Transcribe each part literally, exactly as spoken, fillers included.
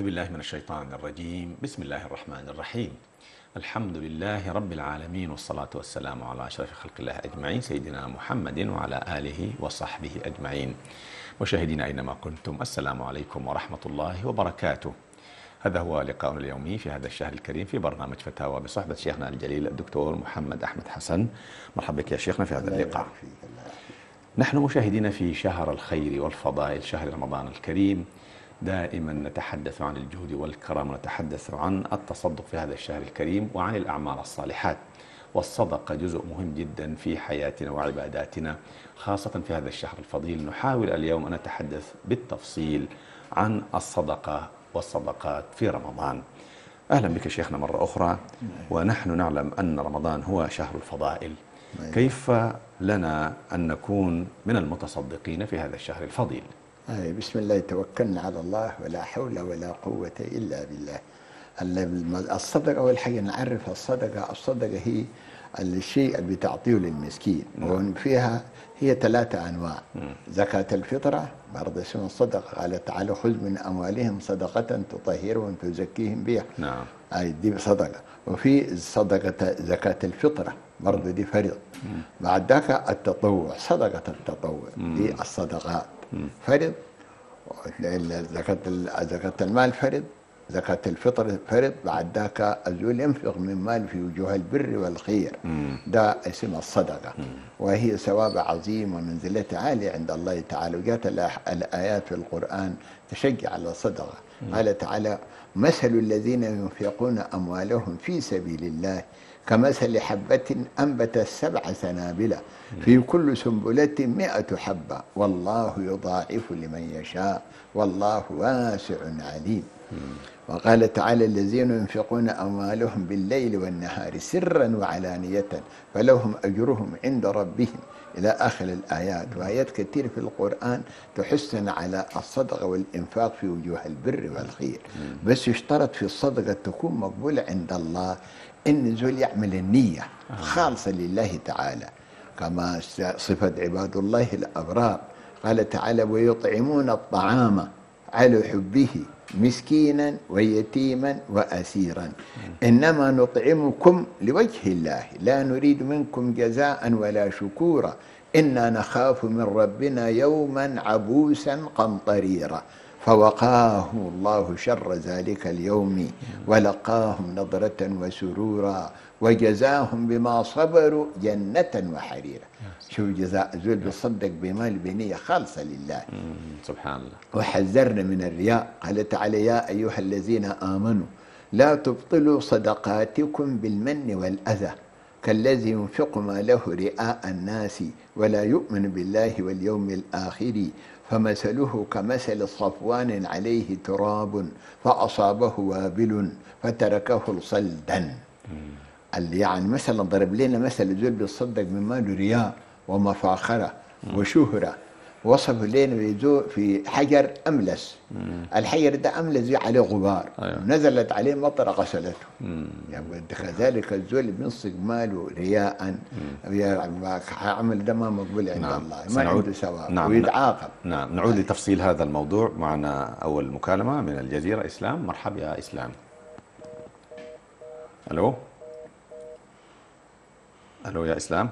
أعوذ بالله من الشيطان الرجيم. بسم الله الرحمن الرحيم. الحمد لله رب العالمين، والصلاة والسلام على أشرف خلق الله أجمعين، سيدنا محمد وعلى آله وصحبه أجمعين. مشاهدينا أينما كنتم، السلام عليكم ورحمة الله وبركاته. هذا هو لقاؤنا اليومي في هذا الشهر الكريم في برنامج فتاوى بصحبة شيخنا الجليل الدكتور محمد أحمد حسن. مرحبا بك يا شيخنا في هذا اللقاء. نحن مشاهدين في شهر الخير والفضائل، شهر رمضان الكريم، دائما نتحدث عن الجهد والكرم، ونتحدث عن التصدق في هذا الشهر الكريم وعن الأعمال الصالحات. والصدقة جزء مهم جدا في حياتنا وعباداتنا، خاصة في هذا الشهر الفضيل. نحاول اليوم أن نتحدث بالتفصيل عن الصدقة والصدقات في رمضان. أهلا بك شيخنا مرة أخرى. ونحن نعلم أن رمضان هو شهر الفضائل، كيف لنا أن نكون من المتصدقين في هذا الشهر الفضيل؟ أي بسم الله توكلنا على الله، ولا حول ولا قوة إلا بالله. الصدقة أول حاجة نعرف الصدقة. الصدقة هي الشيء اللي بتعطيه للمسكين، وفيها هي ثلاثة أنواع. زكاة الفطرة برضه اسمها الصدقة، قال تعالى خذ من أموالهم صدقة تطهرهم تزكيهم بها. نعم. أي دي صدقة. وفي صدقة زكاة الفطرة برضه دي فرض. بعد ذاك التطوع، صدقة التطوع دي الصدقات فرض. زكاة زكاة المال فرض، زكاة الفطر فرض. بعد ذاك الزول ينفق من مال في وجوه البر والخير، ده اسمها الصدقة، وهي ثواب عظيم ومنزلة عالية عند الله تعالى. وجاءت الآيات في القرآن تشجع على الصدقة. قال تعالى: مثل الذين ينفقون أموالهم في سبيل الله كمثل حبة أنبتت سبع سنابل في كل سنبلة مئة حبة والله يضاعف لمن يشاء والله واسع عليم. وقال تعالى: الذين ينفقون أموالهم بالليل والنهار سرا وعلانية فلهم أجرهم عند ربهم، إلى آخر الآيات. وآيات كثير في القرآن تحثنا على الصدقة والإنفاق في وجوه البر والخير. بس يشترط في الصدقة تكون مقبولة عند الله، إن زول يعمل النية خالصة لله تعالى، كما صفة عباد الله الأبرار. قال تعالى: ويطعمون الطعام على حبه مسكينا ويتيما وأسيرا إنما نطعمكم لوجه الله لا نريد منكم جزاء ولا شكورا إنا نخاف من ربنا يوما عبوسا قمطريرا فوقاهم الله شر ذلك اليوم ولقاهم نضرة وسرورا وجزاهم بما صبروا جنة وحريرا. شوف جزاء زول بيصدق بمال بنية خالصة لله. سبحان الله. وحذرنا من الرياء. قال تعالى: يا أيها الذين آمنوا لا تبطلوا صدقاتكم بالمن والأذى كالذي ينفق ماله رئاء الناس ولا يؤمن بالله واليوم الآخر فمثله كمثل صفوان عليه تراب فأصابه وابل فتركه صلدا. اللي يعني مثلا ضرب لنا مثل زول بيصدق من ماله رياء ومفاخرة وشهرة، وصف لنا بيزو في حجر أملس. الحجر ده أملس عليه غبار. أيوة. نزلت عليه مطر غسلته. يعني كذلك الزول بينصق ماله رياء عمل ده ما مقبول عند نعم. الله ما عنده ثواب. نعم. ويتعاقب. نعم. نعود آه. لتفصيل هذا الموضوع. معنا أول مكالمة من الجزيرة. إسلام. مرحبا يا إسلام. ألو ألو يا إسلام.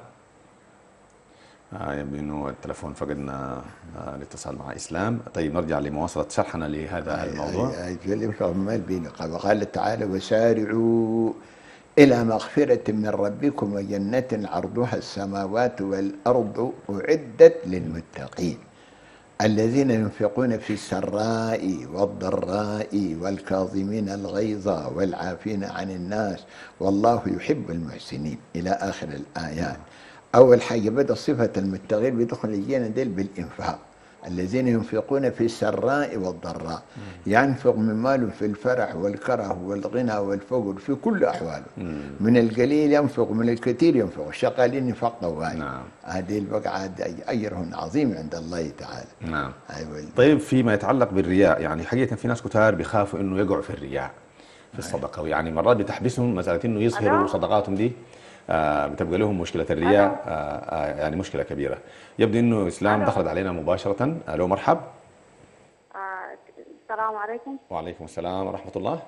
آه يبدو أنه التلفون فقدنا آه الاتصال مع إسلام. طيب نرجع لمواصلة شرحنا لهذا أي الموضوع. أي أي قال تعالى: وسارعوا إلى مغفرة من ربكم وجنة عرضها السماوات والأرض أعدت للمتقين الذين ينفقون في السراء والضراء والكاظمين الغيظ والعافين عن الناس والله يحب المحسنين، إلى آخر الآيات. أول حاجة بدأ صفة المتقين بيدخل الجنة ديل بالإنفاق. الذين ينفقون في السراء والضراء، ينفق من ماله في الفرح والكره والغنى والفقر في كل أحواله. من القليل ينفق، من الكثير ينفق. الشغالين ينفقوا واجب. نعم. هذه البقعة أجرهم عظيم عند الله تعالى. نعم. أيوة. طيب فيما يتعلق بالرياء، يعني حقيقة في ناس كتار بيخافوا إنه يقعوا في الرياء في الصدقة، ويعني مرات بتحبسهم مسألة إنه يظهروا صدقاتهم دي. آه بتبقى لهم مشكلة الرياء. آه آه يعني مشكلة كبيرة. يبدو انه اسلام دخلت علينا مباشرة. الو مرحب. آه السلام عليكم. وعليكم السلام ورحمة الله.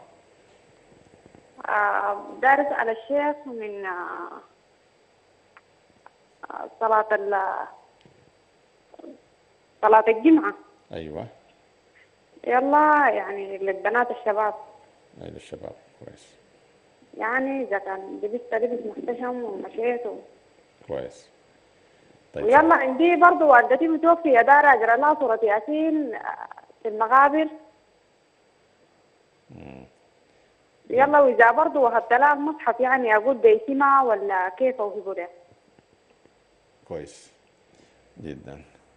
آه، دارس على الشيخ من آه، آه، صلاة ال- صلاة الجمعة. أيوة. يلا يعني للبنات الشباب، أيوة الشباب كويس. يعني إذا كان لبست لبس محتشم ومشيت و... كويس. طيب ويلا عندي برضو والدتي متوفية، دار أقرأ لها سورة ياسين آه، في المقابر. مم. يلا وإذا برضو وهبت لها المصحف يعني أقول بيسمع ولا كيف أوهبه له؟ كويس جدا.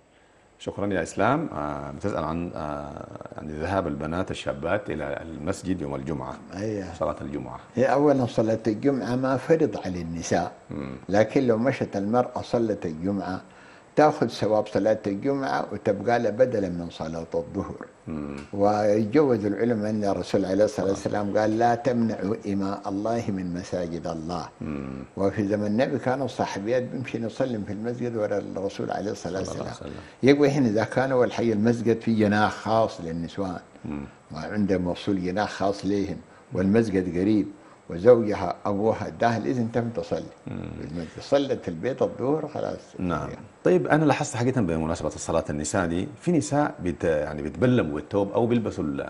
شكرا يا اسلام. آه بتسال عن آه يعني ذهاب البنات الشابات الى المسجد يوم الجمعه. أيه. صلاه الجمعه. هي أولا صلاة الجمعة ما فرض على النساء، مم. لكن لو مشت المرأة صلت الجمعة تأخذ ثواب صلاة الجمعة وتبقى لها بدلا من صلاة الظهر. مم. ويجوز العلماء أن الرسول عليه الصلاة والسلام قال لا تمنعوا إماء الله من مساجد الله. مم. وفي زمن النبي كانوا الصحابيات بيمشي نصلي في المسجد وراء الرسول عليه الصلاة صلى الله والسلام. عليه وسلم. يقوى هنا إذا كان أول حي المسجد في جناح خاص للنسوان، مم. وعندهم موصول جناح خاص ليهم، والمسجد قريب، وزوجها أبوها اداها الإذن تم تصلي في المسجد. صلت في البيت الظهر خلاص. نعم. طيب انا لاحظت حقيقه بمناسبه الصلاه النساء دي، في نساء بت يعني بيتبلموا بالثوب او بيلبسوا ال-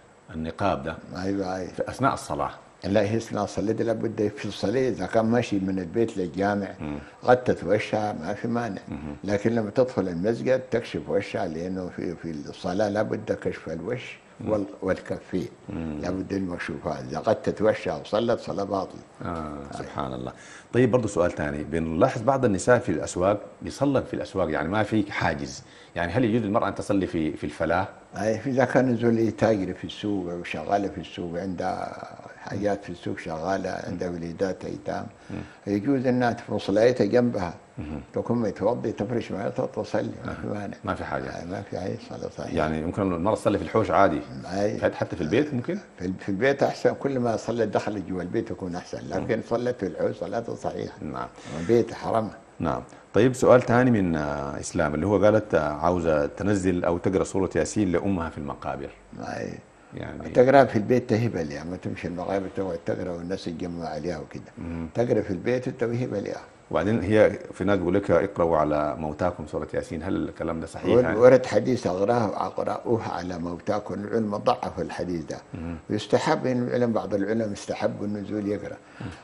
النقاب ده أيوة أيوة. في اثناء الصلاه. لا هي اثناء الصلاة لابد في الصلاة إذا كان ماشي من البيت للجامع غطت وشها ما في مانع، لكن لما تدخل المسجد تكشف وشها، لأنه في في الصلاة لابد كشف الوش وال- والكفين، لابد المكشوفات. إذا غطت وشها وصلت صلاة باطلة. آه سبحان الله. طيب برضه سؤال ثاني، بنلاحظ بعض النساء في الاسواق بيصلن في الاسواق، يعني ما في حاجز، يعني هل يجوز للمراه ان تصلي في في الفلاة؟ أي إذا كان زول تاجر في السوق وشغالة في السوق عندها حاجات في السوق شغالة، عندها وليدات أيتام، يجوز أنها في صلايتها جنبها تكون متوضي تفرش معناتها تصلي ما في مانع. ما في حاجه. أي ما في أي صلاة صحيحة. يعني ممكن المرأة تصلي في الحوش عادي. أي حتى في البيت ممكن؟ في في البيت أحسن، كل ما صلت دخلت جوا البيت يكون أحسن، لكن صلت في الحوش صلاتها صحيحة. نعم. بيت حرام. نعم. طيب سؤال ثاني من آه، اسلام، اللي هو قالت آه، عاوزه تنزل او تقرا سوره ياسين لامها في المقابر. أي يعني تقرا في البيت تهبه لها، ما تمشي المقابر تقعد تقرا والناس يتجمعوا عليها وكده. تقرا في البيت وتوهبه لها. وبعدين هي في ناس بيقول لك اقرأوا على موتاكم سورة ياسين، هل الكلام ده صحيح؟ يعني؟ ورد حديث اقراه اقرأوها على موتاكم، العلماء ضعفوا الحديث ده. ويستحب ان العلم بعض العلماء استحبوا النزول يقرا.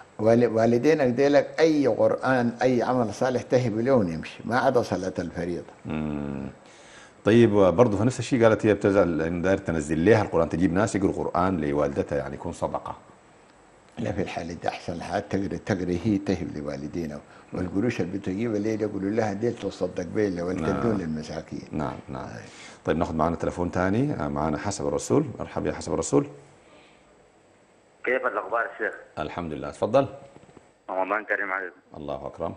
والدينا لك اي قران اي عمل صالح تهب لون يمشي ما عدا صلاه الفريضه. مم. طيب برضه في نفس الشيء قالت هي بتزعل ان داير تنزل لها القران، تجيب ناس يقروا قران لوالدتها يعني يكون صدقه. لا في الحالة دي أحسن حاجة تقري تقري هي تهب لوالدينا، والقروش اللي بتجيبها الليل يقولوا لها ديل تصدق بيه والتدون للمساكين. نعم نعم. طيب ناخذ معنا تليفون ثاني، معنا حسب الرسول. مرحبا يا حسب الرسول. كيف الأخبار يا شيخ؟ الحمد لله، تفضل. رمضان كريم عليكم. الله أكرم.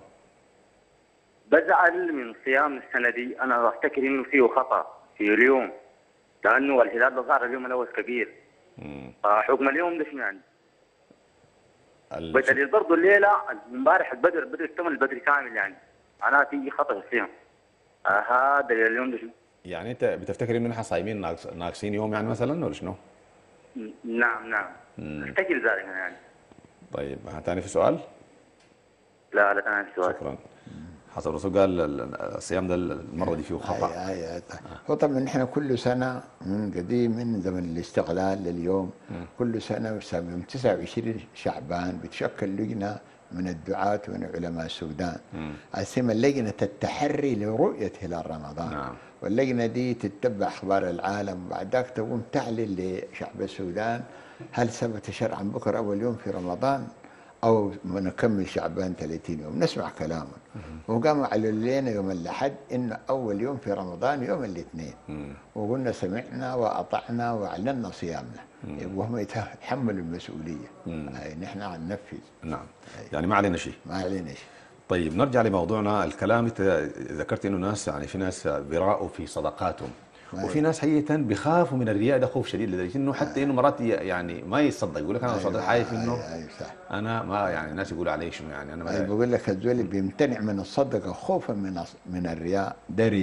بزعل من صيام السنة دي، أنا أفتكر إنه فيه خطأ في اليوم، لأنه الهلال ده ظهر اليوم الأول كبير. مم. فحكم اليوم ده شنو يعني؟ ال- بدليل برضه الليلة امبارح البدر البدر اكتمل البدر كامل، يعني أنا في خطأ في الصيام. آه هذا دليل اليوم ده شنو؟ يعني أنت بتفتكر إنه نحن صايمين ناقص ناقصين يوم يعني مثلا ولا شنو؟ نعم نعم. مم. أفتكر ذلك يعني. طيب ثاني في سؤال؟ لا لا أنا السؤال. شكرا. حسب الرسول قال ال- ال- الصيام ده المرة دي فيه خطأ. أي أي هو طبعا نحن كل سنة من قديم من زمن الاستقلال لليوم كل سنة من تسعة وعشرين شعبان بتشكل لجنة من الدعاة ومن علماء السودان اسمها لجنة التحري لرؤية هلال رمضان. نعم. واللجنة دي تتبع أخبار العالم وبعد ذاك تقوم تعلن لشعب السودان هل ثبت شرعا بكرة أول يوم في رمضان أو نكمل شعبان ثلاثين يوم. نسمع كلامه. وقاموا على لنا يوم الأحد إن أول يوم في رمضان يوم الاثنين، وقلنا سمعنا وأطعنا وأعلنا صيامنا، وهم يتحملوا المسؤولية. أي نحن عن ننفذ. نعم. يعني ما علينا شيء. ما علينا شيء. طيب نرجع لموضوعنا الكلام. انت ذكرت انه ناس يعني في ناس بيراءوا في صدقاتهم، وفي ناس حقيقة بيخافوا من الرياء ده خوف شديد لدرجة انه حتى انه مرات يعني ما يصدق، يقول لك انا صدق خايف انه انا ما يعني الناس يقولوا علي شنو يعني انا ما بقول لك الزول بيمتنع من الصدقة خوفا من من الرياء، ده رياء.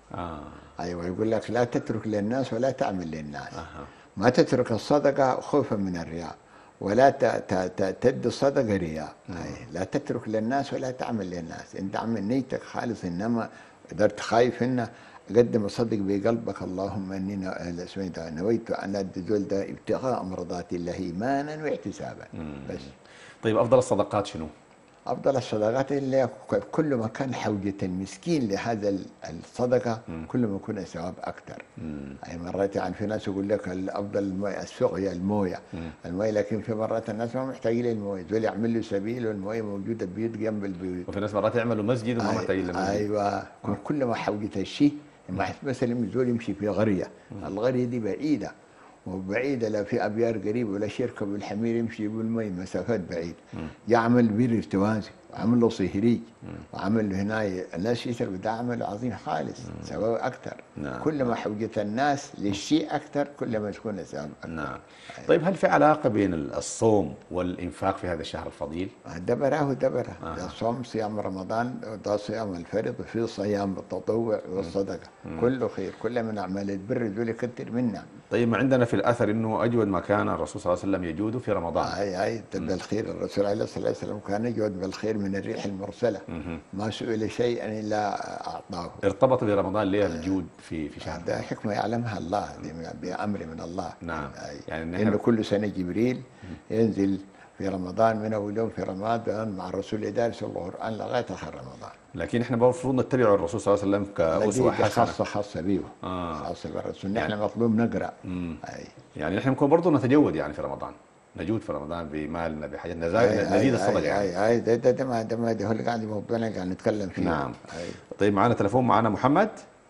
اه ايوه، يقول لك لا تترك للناس ولا تعمل للناس. اها ما تترك الصدقه خوفا من الرياء، ولا ت- ت- ت- تدي الصدقه رياء. أي لا تترك للناس ولا تعمل للناس، انت عمل نيتك خالص، انما قدرت خايف انه قدم الصدق بقلبك، اللهم اني ن- سمعت نويت ان ادي الزول ده ابتغاء مرضات الله ايمانا واحتسابا. بس طيب افضل الصدقات شنو؟ أفضل الصدقات اللي كل ما كان حوجة المسكين لهذا الصدقة كل ما يكون الثواب أكثر. أي مرات يعني في ناس يقول لك الأفضل الموية السقيا الموية الموية، لكن في مرات الناس ما محتاجين للموية، دول يعمل له سبيل والموية موجودة بيوت جنب البيوت. وفي ناس مرات يعملوا مسجد وما محتاجين لمسجد. أيوة، كل ما حوجة الشيء. مثلا زول يمشي في قرية، القرية دي بعيدة وبعيدة، لا في أبيار قريب ولا شركة بالحمير يمشي بالمي مسافات بعيد، يعمل بير ارتوازي وعمل له صهريج وعمل له هنا الناس يشرب، ده عمل عظيم خالص، ثواب أكثر. نعم. كل ما حوجة الناس للشيء أكثر كل ما تكون الثواب أكثر. نعم. طيب هل في علاقة بين الصوم والإنفاق في هذا الشهر الفضيل؟ دبره دبره آه. ده صوم صيام رمضان، ده صيام الفرض، وفي صيام التطوع والصدقة، كله خير، كل من أعمال البر دول كثر منا. طيب ما عندنا في الأثر أنه أجود ما كان الرسول صلى الله عليه وسلم يجود في رمضان. اي اي بالخير، الرسول عليه الصلاه والسلام كان يجود بالخير من الريح المرسله، ما سئل شيئا الا اعطاه. ارتبط برمضان ليه الجود في في شهر؟ ده حكمه يعلمها الله، بامر من الله. نعم. يعني, يعني انه كل سنه جبريل ينزل في رمضان، من اول يوم في رمضان مع الرسول يدرس القران لغايه اخر رمضان. لكن احنا المفروض نتبع الرسول صلى الله عليه وسلم كأسوة حسنة. خاصه خاصه به. آه. خاصه بالرسول، نحن مطلوب نقرا. اي يعني نحن ممكن برضه نتجود يعني في رمضان، نجود في رمضان بمالنا بحاجتنا، نزيد الصدقه يعني. اي اي ده ده ده ما ده ما ده هو اللي قاعد موضوعنا قاعد نتكلم فيه. نعم. أي. طيب معنا تليفون، معنا محمد.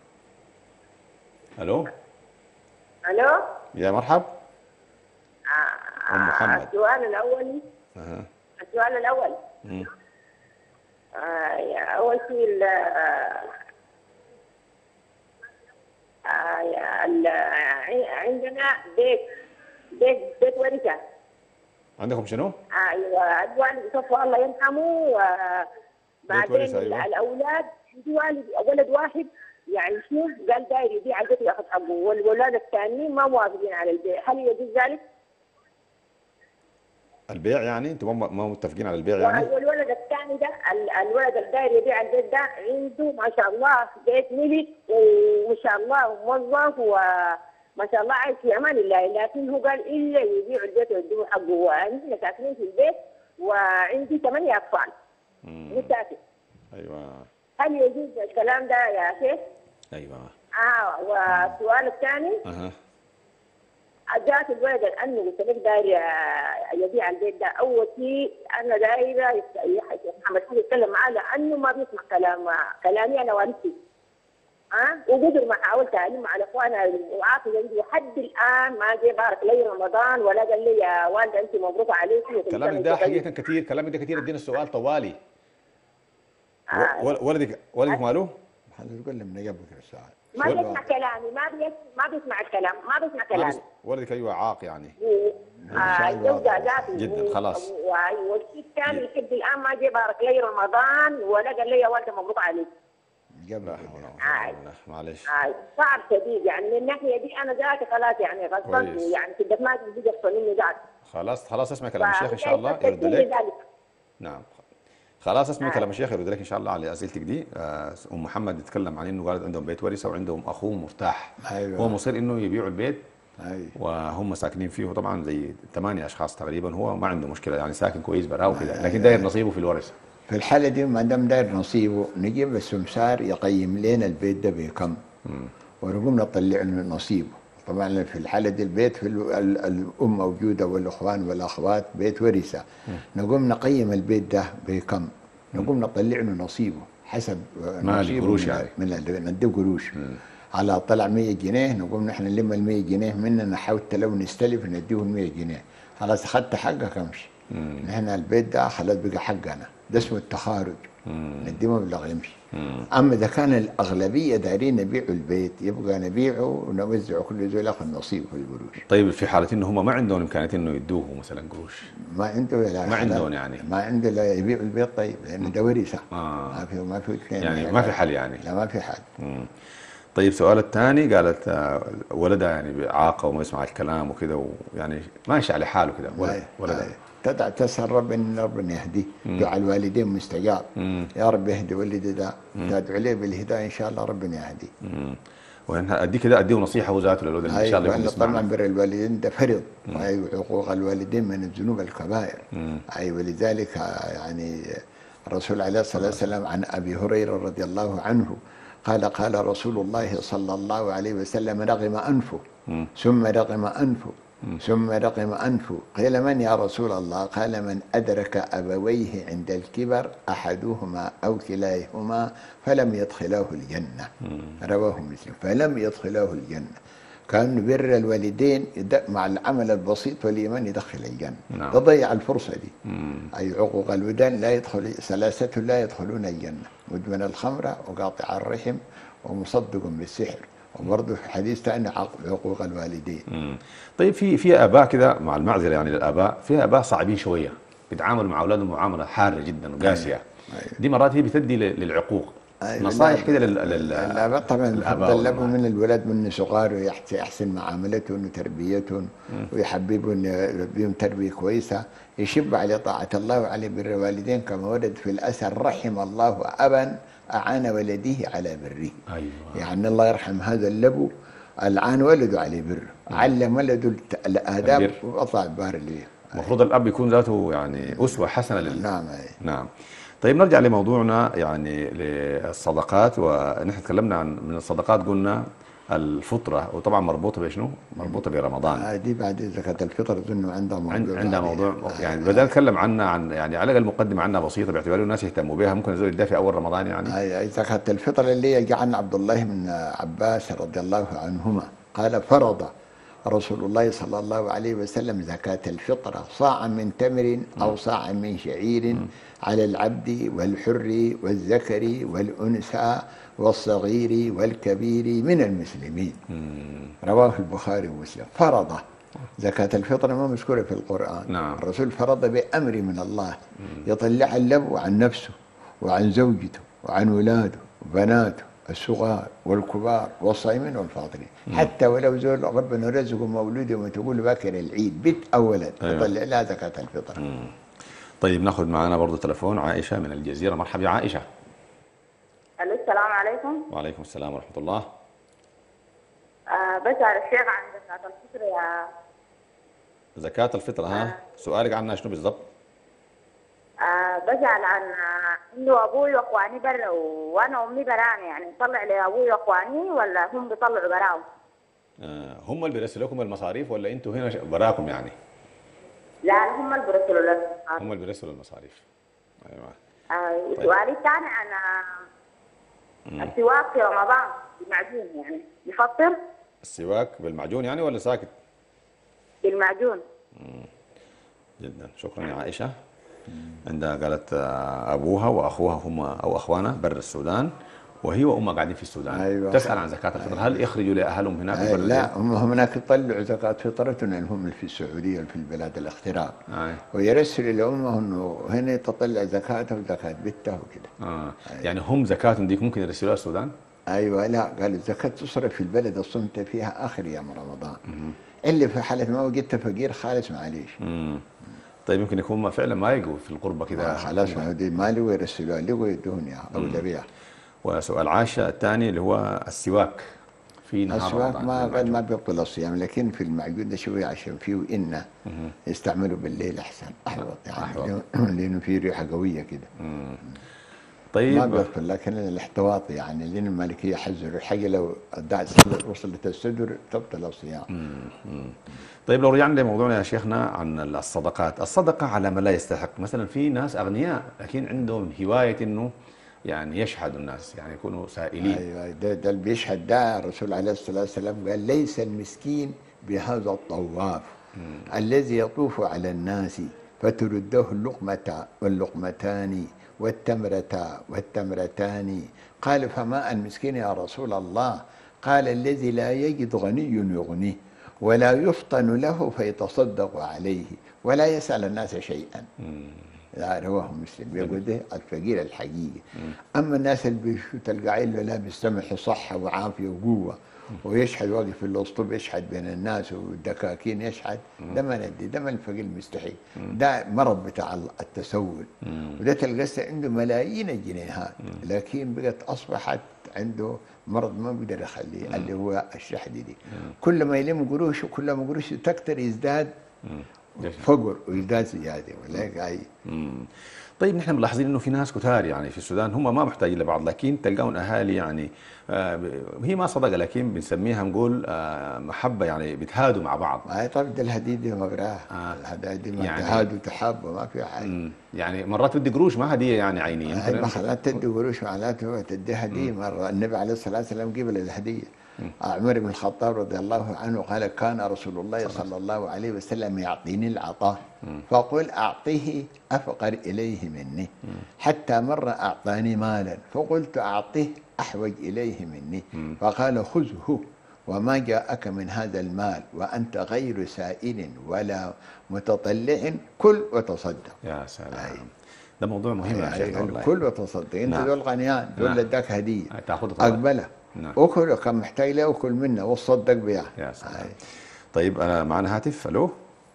الو. الو. يا مرحب. ام محمد. السؤال الاول. اها. السؤال الاول. مم. آه اول شيء عندنا بيت بيت بيت ورثه. عندكم شنو؟ ايوه الوالد توفى الله يرحمه، وبعدين أيوة. الاولاد عندي والد ولد واحد يعني شنو قال داير يبيع البيت وياخذ حقه، والولاد الثانيين ما موافقين على البيع، هل يجوز ذلك؟ البيع يعني انتم ما متفقين على البيع يعني؟ والولد الثاني ده الولد الداير يبيع البيت ده عنده ما شاء الله بيت ملك وما شاء الله موظف وما شاء الله عايش في امان الله، لكن هو قال الا يبيع البيت ويدوه حقه، وعندنا ساكنين في البيت وعندي ثمانية اطفال مساكن. ايوه. هل يجوز الكلام ده يا شيخ؟ ايوه. اه والسؤال الثاني اها. جات الولد لانه قلت لك داير يبيع البيت ده، اول شيء انا دايره محمد حسن يتكلم معاه لانه ما بيسمع كلام كلامي انا والدتي. ها أه؟ وقدر ما حاولت اعلم على اخوانا وعاطي جنبي لحد الان ما جاي بارك لي رمضان ولا قال لي يا والده انت مبروك عليكي. كلامك ده حقيقه كثير، كلامك ده كثير، ادينا السؤال طوالي. آه. ولدك ولدك ماله؟ حنقول له من قبل السؤال. ما بيسمع كلامي، ما بيسمع ما بيسمع الكلام، ما بيسمع كلامي. ولدك ايوه عاق يعني. الزوجة ذاتي جدا خلاص. والشيء الثاني لحد الان ما جاي بارك لي رمضان ولا قال لي يا والده مبروك عليك. قبل لا حول ولا قوة معلش. صعب شديد يعني من الناحيه دي، انا ذاتي خلاص يعني غصبت يعني في الدفمات بيجي مني ذاتي. خلاص خلاص اسمع كلام الشيخ ان شاء الله يرد لك. نعم خلاص اسمع كلام الشيخ يرد لك ان شاء الله على اسئلتك دي. ام محمد يتكلم عن انه قالت عندهم بيت ورثه وعندهم اخوه مرتاح. أيوة. هو مصر انه يبيعوا البيت. أيوة. وهم ساكنين فيه طبعا زي ثمانية اشخاص تقريبا، هو ما عنده مشكله يعني ساكن كويس براه وكذا، لكن داير نصيبه في الورثه. في الحالة دي ما دام داير نصيبه نجيب السمسار يقيم لنا البيت ده بكم ونقوم نطلع له نصيبه. طبعا في الحالة دي البيت في الأم موجودة والأخوان والأخوات بيت ورثة، نقوم نقيم البيت ده بكم، نقوم نطلع له نصيبه حسب مال قروش يعني من نديه قروش. على طلع مية جنيه نقوم نحن نلم ال مية جنيه مننا، حاولت لو نستلف نديه ال مية جنيه، خلاص اخذت حقك امشي. نحن البيت ده خلاص بقى حقنا، ده اسمه التخارج، نديه مبلغ يمشي. اما اذا كان الاغلبيه دايرين نبيعوا البيت يبقى نبيعه ونوزعه كل زول ياخذ نصيبه في القروش. طيب في حاله انه هم ما عندهم امكانيه انه يدوه مثلا قروش؟ ما عنده لا ما عندهم يعني ما عنده لا يبيعوا البيت طيب لانه ده ورثه. آه. ما في ما في يعني ما في حل يعني. لا ما في حل. مم. طيب سؤال الثاني، قالت آه، ولدها يعني إعاقة وما يسمع الكلام وكده، ويعني ماشي على حاله كده ولد ولدها. تدعى تسأل ربنا ان ربنا يهديه، دعاء الوالدين مستجاب. مم. يا رب يهدي ولدي ده، تدعو عليه بالهدايه ان شاء الله ربنا يهديه. وانا ادي كده اديه نصيحه هو ذاته للولد ان شاء الله يكون يسمعنا. طبعا يسمعنا. بر الوالدين ده فرض، ايوه حقوق الوالدين من الذنوب الكبائر. ايوه ولذلك يعني الرسول عليه الصلاه والسلام عن ابي هريره رضي الله عنه قال قال رسول الله صلى الله عليه وسلم رغم انفه ثم رغم انفه ثم رغم أنفه. قيل من يا رسول الله؟ قال من أدرك أبويه عند الكبر أحدهما أو كلاهما فلم يدخلاه الجنة. رواه مسلم. فلم يدخلاه الجنة، كان بر الوالدين مع العمل البسيط والإيمان يدخل الجنة. نعم. تضيع الفرصة دي. أي عقوق الودان لا يدخل، ثلاثة لا يدخلون الجنة: مدمن الخمر وقاطع الرحم ومصدق بالسحر. وبرضه في حديث ثاني عقوق الوالدين. مم. طيب في في اباء كده، مع المعذره يعني للاباء، في اباء صعبين شويه بيتعاملوا مع اولادهم معامله حاره جدا وقاسيه. أيوة. أيوة. دي مرات هي بتدي للعقوق. أيوة. نصائح كده لل الاباء طبعا يفضل لهم من الولاد من صغار ويحسن معاملتهم وتربيتهم ويحببهم يربيهم تربيه كويسه، يشب على طاعه الله وعلى بر الوالدين، كما ورد في الاثر: رحم الله ابا أعان ولده على بره. أيوة. يعني الله يرحم هذا اللبو العان ولده على بره، علم ولده الآداب وأطلع بار ليه. المفروض الأب يكون ذاته يعني أسوة حسنة لل... نعم. أي. نعم. طيب نرجع لموضوعنا يعني للصدقات، ونحن تكلمنا عن من الصدقات قلنا الفطرة، وطبعا مربوطة بشنو؟ مربوطة برمضان. آه دي بعد زكاة الفطر أظن عندها موضوع. عندها موضوع يعني بدنا نتكلم عنها، عن يعني على الأقل مقدمة عنها بسيطة باعتبار الناس يهتموا بها، ممكن الزول يدافع أول رمضان يعني. أي زكاة الفطر اللي جاء عن عبد الله بن عباس رضي الله عنهما قال: فرض رسول الله صلى الله عليه وسلم زكاة الفطرة صاعا من تمر أو صاعا من شعير على العبد والحر والذكر والأنثى والصغير والكبير من المسلمين. رواه البخاري ومسلم. فرض زكاة الفطر ما مذكورة في القرآن. نعم. الرسول فرض بأمر من الله يطلع اللب عن نفسه وعن زوجته وعن ولاده وبناته الصغار والكبار والصائمين والفاطرين. حتى ولو زول ربنا رزقه مولود يوم تقول باكر العيد بيت أو ولد يطلع لها زكاة الفطر. مم. طيب ناخذ معنا برضه تلفون عائشة من الجزيرة. مرحبا يا عائشة. السلام عليكم. وعليكم السلام ورحمة الله. آه بسأل الشيخ عن زكاة الفطر يا زكاة الفطر. ها آه. سؤالك عنها شنو بالضبط؟ آه بسأل عن انه ابوي واخواني برا وانا امي براني، يعني نطلع لابوي واخواني ولا هم بيطلعوا براهم؟ آه هم اللي بيرسلوا لكم المصاريف ولا انتوا هنا براكم يعني؟ لا هم اللي بيرسلوا لنا. هم اللي بيرسلوا المصاريف. ايوه. آه سؤالي الثاني عن السواك في رمضان بالمعجون، يعني يفطر؟ السواك بالمعجون يعني ولا ساكت؟ بالمعجون. مم. جدا شكرا يا عائشة. عندها قالت ابوها واخوها هم او اخوانها برا السودان، وهي وامها قاعدين في السودان. أيوة. تسال عن زكاه الفطر. أيوة. هل يخرجوا لاهلهم هناك؟ أيوة. لا هم هناك يطلعوا زكاه فطرتهم اللي هم في السعوديه وفي البلاد الاغتراب. أيوة. ويرسل لامه انه هنا تطلع زكاته وزكاه بنته وكده. اه أيوة. يعني هم زكاتهم ديك ممكن يرسلوها السودان؟ ايوه. لا قال الزكاه تصرف في البلد اللي صمت فيها اخر ايام رمضان. اللي في حاله ما وجدت فقير خالص معليش. امم طيب يمكن يكون فعلا ما يلقوا في القربه كده. آه خلاص ما دي مالي ويرسلوها لي ويدون اياها او لبيع. وسؤال عاشة الثاني اللي هو السواك في نهار السواك رمضان. ما قال ما بيبطل الصيام، لكن في المعجون ده شويه عشان فيه إنه يستعملوا بالليل احسن احوط يعني أحوط. لانه فيه ريحه قويه كده. طيب ما بيبطل، لكن الاحتواط يعني لان المالكيه حذروا الحاجه لو وصلت الصدر تبطل الصيام. طيب لو رجعنا لموضوعنا يا شيخنا عن الصدقات، الصدقه على من لا يستحق. مثلا في ناس اغنياء لكن عندهم هوايه انه يعني يشحدوا الناس، يعني يكونوا سائلين. ايوه ده, ده اللي بيشهد ده الرسول عليه الصلاه والسلام قال: ليس المسكين بهذا الطواف الذي يطوف على الناس فترده اللقمه واللقمتان والتمرة والتمرتان. قال: فما المسكين يا رسول الله؟ قال: الذي لا يجد غني يغنيه ولا يفطن له فيتصدق عليه ولا يسأل الناس شيئا. لا رواه مسلم بيقول ده الفقير الحقيقي. اما الناس اللي بيشوف تلقى له لابس سمح وصحه وعافيه وقوه ويشحد واقف في الاسطول يشحد بين الناس والدكاكين يشحد، ده ما ندي، ده ما الفقير المستحيل، ده مرض بتاع التسول. وده تلقى عنده ملايين الجنيهات لكن بقت اصبحت عنده مرض ما بيقدر يخليه اللي هو الشحذ دي. كل ما يلم قروش وكل ما قروشه تكتر يزداد فقر ويزداد زياده ولا اي. طيب نحن ملاحظين انه في ناس كثار يعني في السودان هم ما محتاجين لبعض، لكن تلقاهم اهالي يعني آه هي ما صدقه لكن بنسميها نقول آه محبه، يعني بيتهادوا مع بعض. ما طب ده الهديد ما براه آه الهديد ما يعني تهادوا تحابوا ما في حاجه. يعني مرات بدي قروش ما هديه يعني عينيه. اي خلات تدي قروش معناته تدي هديه. مره النبي عليه الصلاه والسلام قبل الهديه. عمر بن الخطاب رضي الله عنه قال كان رسول الله صلى الله عليه وسلم يعطيني العطاء فقل أعطيه أفقر إليه مني، حتى مرة أعطاني مالا فقلت أعطيه أحوج إليه مني فقال خذه وما جاءك من هذا المال وأنت غير سائل ولا متطلع كل وتصدق. يا سلام أي. ده موضوع مهم يا شيخ والله. كل وتصدق. انت دول غنيان دول اللي اداك هديه تاخذها اقبلها. نعم. اكل كم محتاج له اكل منه وصدق بها. يا سلام. طيب انا معنا هاتف. الو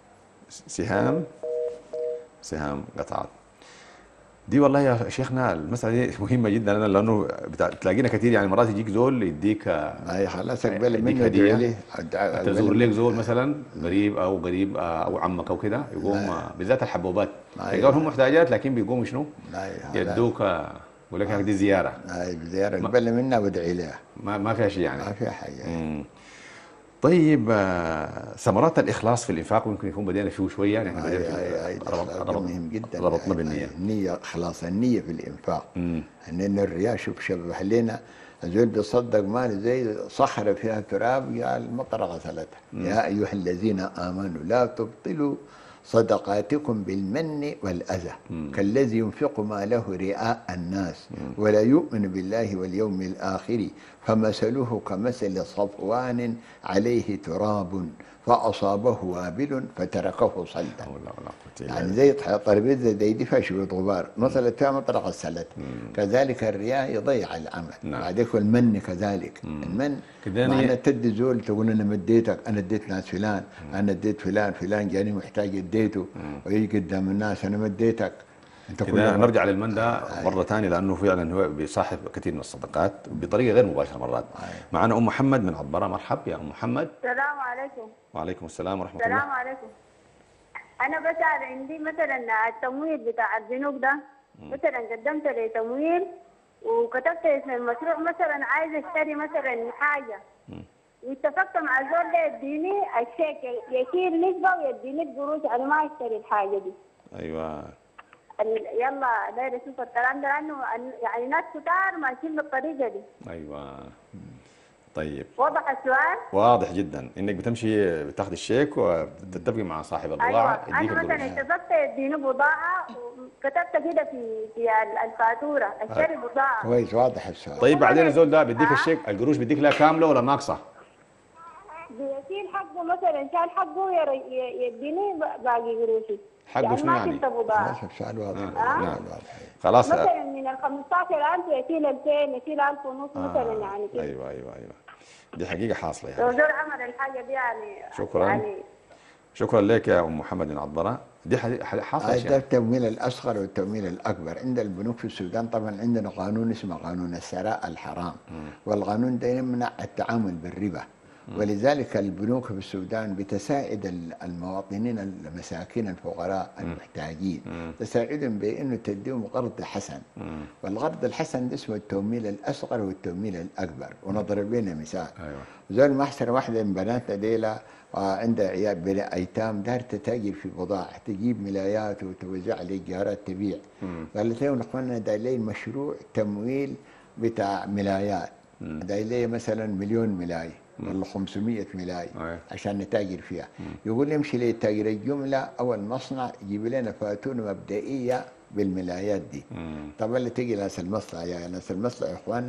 سهام. سهام قطعت دي. والله يا شيخنا المساله دي مهمه جدا انا لانه بتلاقينا كثير يعني مرات يجيك زول يديك اي خلاص اقبل منه هديه تزور لك زول مثلا قريب او قريب او عمك او كده يقوم بالذات الحبوبات يلقاهم هم محتاجات لكن بيقوموا شنو؟ يدوك يقول لك دي زياره. اي زياره اقبل منها وادعي لها. ما ما فيها شيء يعني. ما فيها حاجه. مم. طيب ثمرات الاخلاص في الانفاق ممكن يكون بدينا فيه شويه يعني احنا بدينا في مهم جدا. ربطنا بالنيه. النيه خلاص النيه في الانفاق. ان الرياء شوف شبه لنا الزول بيصدق مال زي صخره فيها تراب يا المطر غسلتها. يا ايها الذين امنوا لا تبطلوا صدقاتكم بالمن والأذى كالذي ينفق ماله رئاء الناس مم. ولا يؤمن بالله واليوم الآخر فمثله كمثل صفوان عليه تراب فأصابه وابل فتركه صلدا. يعني زي طربيزة زي دي فيها شوية غبار مثلا فيها مطر غسلت. كذلك الرياء يضيع العمل. نعم. بعدك المن كذلك. مم. المن معنى تدي زول تقول انا مديتك انا اديت ناس فلان مم. انا اديت فلان فلان جاني محتاج اديته ويجي قدام الناس انا مديتك. انت كده نرجع للمن ده مره ثانيه لانه فعلا هو بيصاحب كثير من الصدقات بطريقه غير مباشره مرات. معنا ام محمد من عطبره. مرحب يا ام محمد. السلام عليكم. وعليكم السلام ورحمه الله. السلام عليكم. انا بسأل عندي مثلا التمويل بتاع البنوك ده مثلا قدمت لي تمويل وكتبت اسم المشروع مثلا عايز اشتري مثلا حاجه واتفقت مع الزول ده يديني الشيك يشيل نسبه ويديني القروش انا ما اشتري الحاجه دي. ايوه يلا داير اشوف الكلام ده لانه يعني ناس كتار ماشيين بالطريقه دي. ايوه طيب واضح السؤال؟ واضح جدا انك بتمشي بتاخذ الشيك وتتفقي مع صاحب البضاعه. ايوه انا مثلا اتفقت يديني بضاعه وكتبت كده في في الفاتوره اشتري بضاعه. كويس واضح السؤال. طيب بعدين الزول ده بيديك الشيك القروش بيديك لها كامله ولا ناقصه؟ بيشيل حقه مثلا شال حقه يديني باقي قروشي. حقه شنو يعني؟ خلاص السؤال واضح. نعم خلاص مثلا من ال خمسطاشر ألف يشيل ألفين يشيل ألف ونص مثلا يعني كده. ايوه ايوه ايوه دي حقيقه حاصله يعني. لو زول عمل الحاجه دي يعني شكرا يعني شكرا لك يا ام محمد من عطبره. دي حاصله هذا التمويل الاصغر والتمويل الاكبر. عند البنوك في السودان طبعا عندنا قانون اسمه قانون الثراء الحرام م. والقانون ده يمنع التعامل بالربا. ولذلك البنوك في السودان بتساعد المواطنين المساكين الفقراء المحتاجين تساعدهم بانه تديهم قرض حسن. والقرض الحسن ده اسمه التمويل الاصغر والتمويل الاكبر. ونضرب لنا مثال. أيوة. زول محسن واحده من بناتنا ديلا عندها عيال ايتام دار تتاجر في بضاعه تجيب ملايات وتوزع لي جارات تبيع. قالت لهم اخواننا داير لي مشروع تمويل بتاع ملايات داير لي مثلا مليون ملايه ولا خمسمية ملاية عشان نتاجر فيها. مم. يقول لي امشي لتاجر الجمله او المصنع يجيب لنا فاتوره مبدئيه بالملايات دي. مم. طبعا اللي تجي ناس المصنع يا ناس المصنع يا اخواننا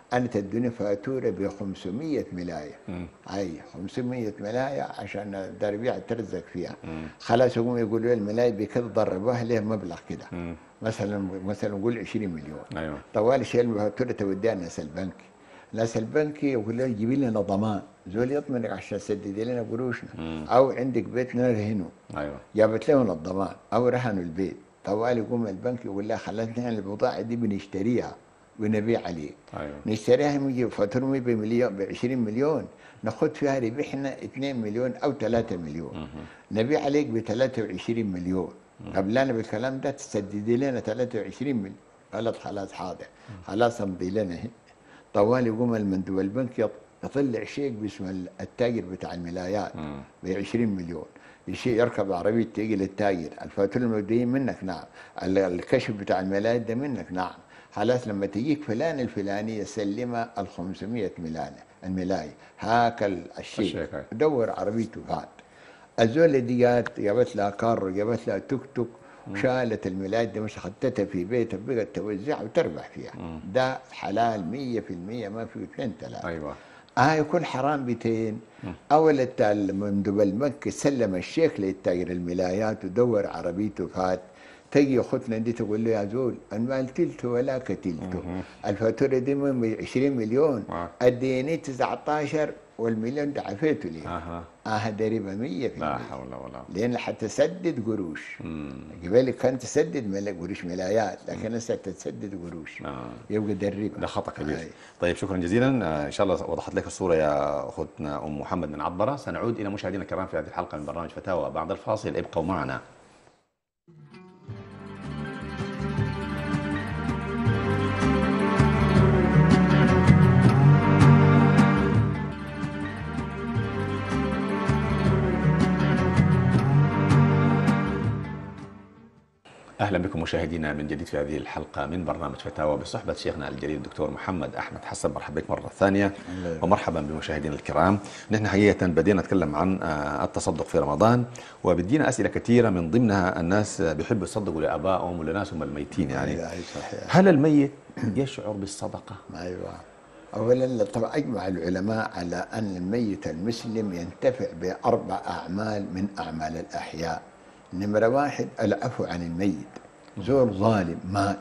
انا تدوني فاتوره ب خمسمية ملايه. اي خمسمية ملايه عشان دربيع ترزق فيها. مم. خلاص هم يقولوا لي الملايه بكذا ضربوها ليه مبلغ كده. مثلا مثلا نقول عشرين مليون. ايوه. طوال شيء الفاتوره توديها الناس البنكي. الناس البنكي يقول لي جيبي لنا ضمان، زول يضمنك عشان تسددي لنا قروشنا. مم. او عندك بيت نرهنه. ايوه. جابت لهم الضمان او رهنوا البيت. طوال يقوم البنك يقول لها خلتنا البضاعه دي بنشتريها ونبيع عليك. أيوة. نشتريها يجي فاتوره بمليون ب عشرين مليون، ناخذ فيها ربحنا اثنين مليون او ثلاثة مليون. مم. نبيع عليك ب ثلاثة وعشرين مليون. قبلنا بالكلام ده تسددي لنا ثلاثة وعشرين مليون. قالت خلاص حاضر. خلاص امضي لنا هنا. طوال يقوم المندوب البنك يطلع شيك باسم التاجر بتاع الملايات ب عشرين مليون. يشي يركب عربيه تيجي للتاجر، الفاتوره المبدئيه منك نعم، الكشف بتاع الملايات ده منك نعم. خلاص لما تجيك فلان الفلاني يسلمها ال خمسمية ملانه الملايه هاك الشيك، دور عربيته فات. الزول دي جات جابت لها كار جابت لها توك توك وشالت الملايات دي مش خدتها في بيتها بقت توزعها وتربح فيها. مم. ده حلال مية في المية ما فيه اثنين ثلاثه. ايوه. اه يكون حرام بيتين. اول المندوب المكي سلم الشيك للتاجر الملايات ودور عربيته فات، تجي اختنا دي تقول له يا زول انا ما قتلته ولا قتلته، الفاتوره دي من عشرين مليون اديني تسعة عشر والمليون ده عفيته لي. اها اه ده ربا مية في المية. لا حول ولا قوه. لان حتسدد قروش. قبل كان تسدد مل... قروش ملايات، لكن هسه تسدد قروش. آه. يبقى ده الربا. ده خطا كبير. آه. طيب شكرا جزيلا، ان شاء الله وضحت لك الصوره يا اختنا ام محمد من عطبره. سنعود الى مشاهدينا الكرام في هذه الحلقه من برنامج فتاوى بعد الفاصل، ابقوا معنا. اهلا بكم مشاهدينا من جديد في هذه الحلقه من برنامج فتاوى بصحبه شيخنا الجليل الدكتور محمد احمد حسن. مرحبا بك مره ثانيه ومرحبا بمشاهدينا الكرام. نحن حقيقه بدينا نتكلم عن التصدق في رمضان، وبدينا اسئله كثيره من ضمنها الناس بيحبوا يصدقوا لابائهم ولناسهم الميتين. يعني هل الميت يشعر بالصدقه؟ ايوه. اولا طبعا اجمع العلماء على ان الميت المسلم ينتفع باربع اعمال من اعمال الاحياء. نمرة واحد العفو عن الميت. زور ظالم مات،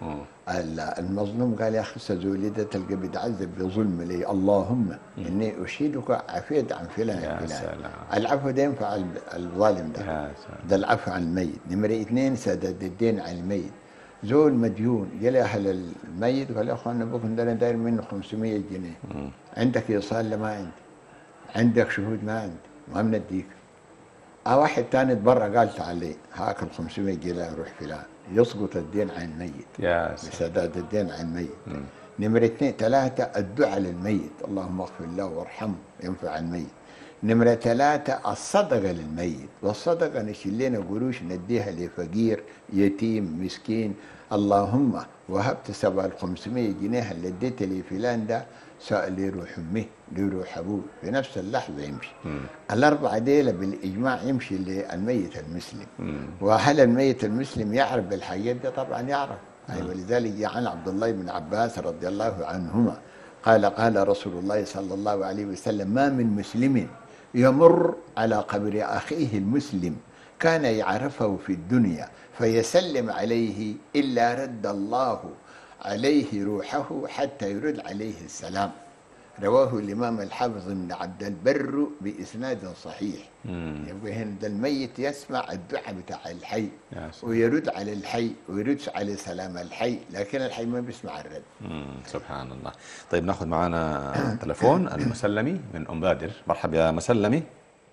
المظلوم قال يا اخي زولي تلقى بيتعذب بظلم لي، اللهم اني اشهدك عفيت عن فلان فلان. العفو ده ينفع الظالم ده. ده العفو عن الميت. نمرة اثنين سداد الدين عن الميت. زول مديون قال يا اهل الميت قال يا اخوان ابوكم ده انا داير منه خمسمية جنيه. عندك ايصال؟ ما عندي. عندك شهود؟ ما عندي. ما بنديك. اه واحد ثاني تبرع قال تعالي هاك ال خمسمية جنيه روح فلان، يسقط الدين عن الميت. يا بسداد الدين عن الميت. نمرة اثنين ثلاثة الدعاء للميت، اللهم اغفر له وارحمه ينفع الميت. نمرة ثلاثة الصدقة للميت، والصدقة نشيل لنا قروش نديها لفقير يتيم مسكين. اللهم وهبت سبع ال خمسمية جنيه اللي اديتها لفلان ده سأل لروح امه لروح ابوه في نفس اللحظه يمشي. مم. الاربعه ديله بالاجماع يمشي للميت المسلم. مم. وهل الميت المسلم يعرف بالحاجات دي؟ طبعا يعرف. أي ولذلك جاء عن عبد الله بن عباس رضي الله عنهما قال قال رسول الله صلى الله عليه وسلم ما من مسلم يمر على قبر اخيه المسلم كان يعرفه في الدنيا فيسلم عليه الا رد الله عليه روحه حتى يرد عليه السلام. رواه الإمام الحافظ بن عبد البر بإسناد صحيح. يبقى هنا ده الميت يسمع الدعاء بتاع الحي ويرد على الحي ويرد على سلام الحي، لكن الحي ما بيسمع الرد. مم. سبحان الله. طيب ناخذ معنا تلفون المسلمي من أم بادر. مرحبا يا مسلمي.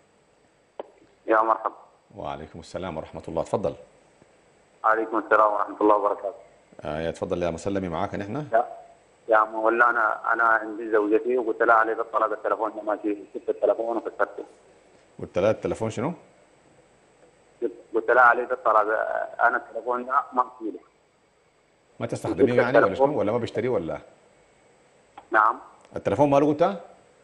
يا مرحبا. وعليكم السلام ورحمة الله، تفضل. عليكم السلام ورحمة الله وبركاته. آه يا تفضل يا مسلمي معاك نحن. يا مولا انا انا عندي زوجتي وقلت لها علي بالطلاق التليفون ما ماشي، سبت التليفون وكسرته. قلت لها التليفون شنو؟ قلت لها علي بالطلاق انا التليفون ده ما بشيله. ما تستخدميه يعني ولا شنو؟ ولا ما بيشتريه ولا؟ نعم. التليفون ماله قلتها؟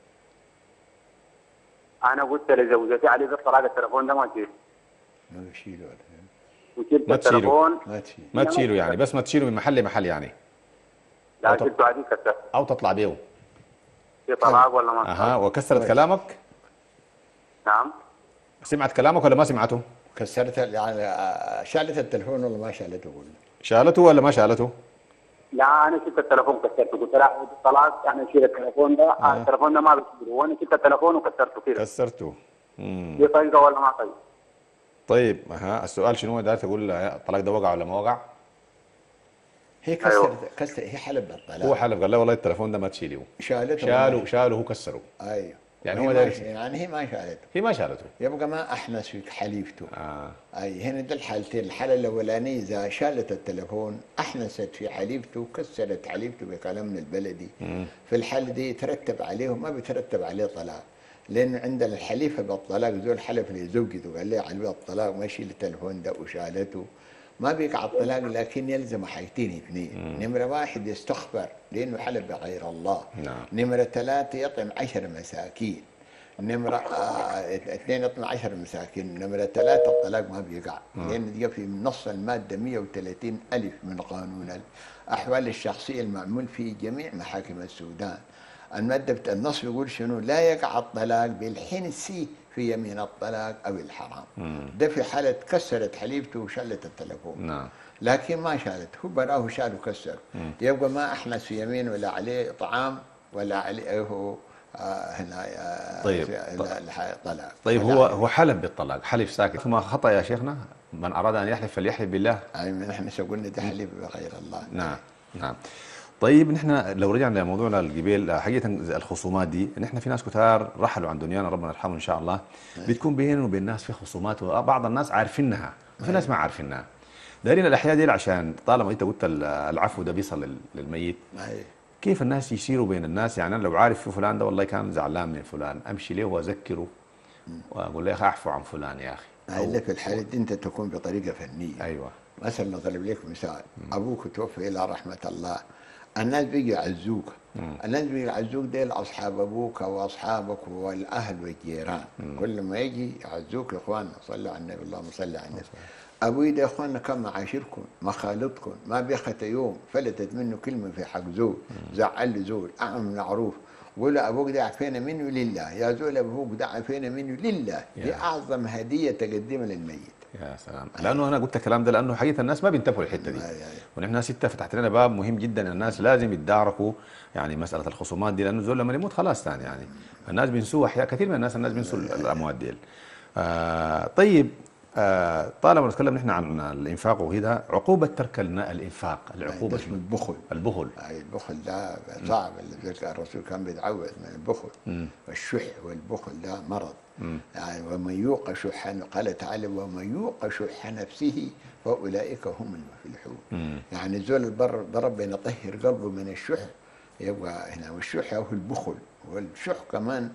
انا قلت لزوجتي علي بالطلاق التليفون ده ما تشيله. ما بشيله ولا ما تشيله. ما تشيله يعني، بس ما تشيله من محل لمحل يعني. لا أو, تط... جبته عادي كسرت. أو تطلع بيه. في طلاق ولا ما؟ أها، وكسرت كلامك؟ نعم. سمعت كلامك ولا ما سمعته؟ كسرت يعني آه، شالت التليفون ولا ما شالته؟ قول شالته ولا ما شالته؟ لا انا شلت التليفون كسرته، قلت لا طلعت يعني اشيل التليفون ده. آه. التليفون ده ما بشيله، وانا شلت التليفون وكسرته كده. كسرته. امم دي طريقه ولا ما طريقه؟ طيب ها السؤال شنو؟ داير تقول الطلاق ده وقع ولا ما وقع؟ هي كسرت أيوه. كسر هي حلب بالطلاق. هو حلف قال له والله التليفون ده ما تشيله. شالته شاله شاله هو كسره. ايوه. يعني هي هو ما ده ش- يعني هي ما شالته، هي ما شالته. يبقى ما احنس في حليفته. اه اي هنا ده الحالتين، الحاله الاولانيه اذا شالت التليفون احنست في حليفته، كسرت حليفته بكلامنا البلدي، مم. في الحاله دي يترتب عليه، ما بيترتب عليه طلاق، لانه عندنا الحليفه بالطلاق زول حلف لزوجته قال لي على الطلاق ما يشيل التليفون ده وشالته، ما بيقع الطلاق، لكن يلزم حاجتين اثنين. نمره واحد يستخبر لانه حلف بغير الله. نعم. نمره ثلاثه يطعم عشر مساكين. نمرة آه اثنين يطعم عشر مساكين. نمرة ثلاثة الطلاق ما بيقع، لأن دي في نص المادة مئة وثلاثين ألف من قانون الأحوال الشخصية المعمول في جميع محاكم السودان. المادة بتاع النص بيقول شنو؟ لا يقع الطلاق بالحنس في يمين الطلاق أو الحرام. مم. ده في حالة كسرت حليفته وشلت التلفون. نعم. لكن ما شالت، هو براه شال وكسر، يبقى ما أحنس في يمين ولا عليه طعام ولا عليه هو آه هنا آه طيب. طلاق. طيب هو هو حلف بالطلاق، حلف ساكت ثم خطأ يا شيخنا؟ من أراد أن يحلف فليحلف بالله. يعني نحن شو قلنا ده حليف بغير الله. نعم نعم. طيب نحن لو رجعنا لموضوعنا القبيل، حقيقة الخصومات دي نحن في ناس كتار رحلوا عن دنيانا ربنا يرحمهم إن شاء الله، بتكون بيننا وبين الناس في خصومات، وبعض الناس عارفينها وفي ناس ما عارفينها. دايرين الأحياء دي عشان طالما أنت قلت العفو ده بيصل للميت، كيف الناس يسيروا بين الناس؟ يعني أنا لو عارف في فلان ده والله كان زعلان من فلان، أمشي له وأذكره وأقول له يا أخي أعفو عن فلان يا أخي. إلا في الحالة دي أنت تكون بطريقة فنية. أيوه. مثلا نضرب لك مثال، أبوك توفي إلى رحمة الله، الناس بيجي يعزوك، الناس بيجي يعزوك ديل أصحاب أبوك وأصحابك والأهل والجيران، كل ما يجي يعزوك يا إخواننا صلوا على النبي، اللهم صل على النبي. أبوي ده يا إخواننا كان معاشركم مخالطكم، ما بيخت يوم فلتت منه كلمة في حق زول، زعل زول، أعمل معروف، قول أبوك ده عفينا منه لله، يا زول أبوك ده عفينا منه لله، دي أعظم هدية تقدمها للميت. يا سلام. لانه انا قلت الكلام ده لانه حقيقه الناس ما بينتبهوا للحته دي، ونحن ستة فتحت لنا باب مهم جدا، الناس لازم يتداركوا يعني مساله الخصومات دي، لانه الزول لما يموت خلاص ثاني يعني الناس بينسوها، احياء كثير من الناس الناس بينسوا الاموات دي. آه طيب آه طالما نتكلم نحن عن الانفاق وكده، عقوبه ترك الانفاق، العقوبه اسمه البخل. البخل اي البخل ده صعب، الرسول كان بيتعوذ من البخل. م. والشح والبخل ده مرض. م. يعني ومن يوق شح، قال تعالى ومن يوق شح نفسه فاولئك هم المفلحون. م. يعني زول البر ضرب بين يطهر قلبه من الشح، يبقى هنا والشح هو البخل، والشح كمان